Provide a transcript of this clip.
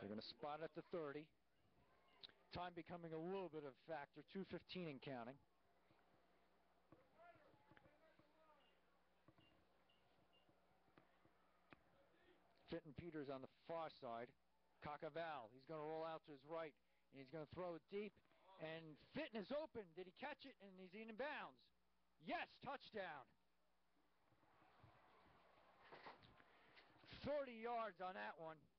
They're going to spot it at the 30. Time becoming a little bit of a factor, 2:15 and counting. Fittin Peters on the far side. Caccavale, he's going to roll out to his right, and he's going to throw it deep. And Fittin is open. Did he catch it? And he's in bounds. Yes, touchdown. 30 yards on that one.